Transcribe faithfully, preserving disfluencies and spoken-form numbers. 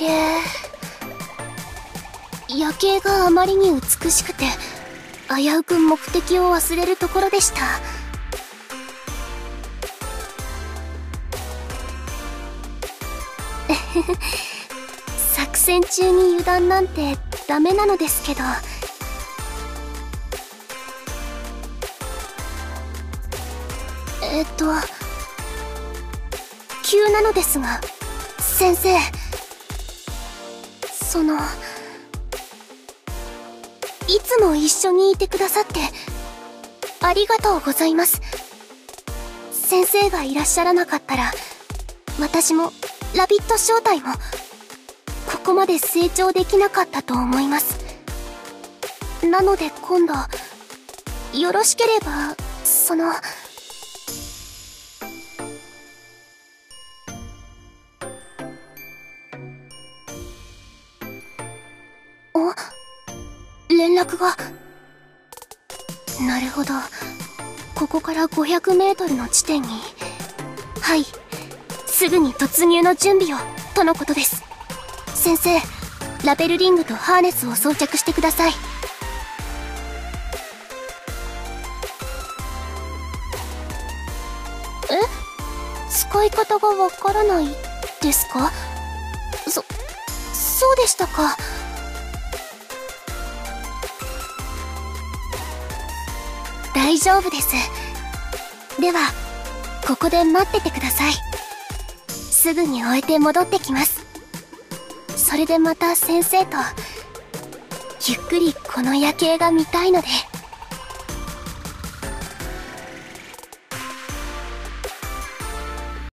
景。夜景があまりに美しくて、危うく目的を忘れるところでした。作戦中に油断なんてダメなのですけど。えっと急なのですが、先生、そのいつも一緒にいてくださってありがとうございます。先生がいらっしゃらなかったら、私もラビット正体もここまで成長できなかったと思います。なので今度よろしければ、その連絡が。なるほど、ここからごひゃくメートルの地点に。はい、すぐに突入の準備をとのことです。先生、ラベルリングとハーネスを装着してください。え、使い方がわからないですか？そそうでしたか。大丈夫です。ではここで待っててください。すぐに終えて戻ってきます。それでまた先生とゆっくりこの夜景が見たいので。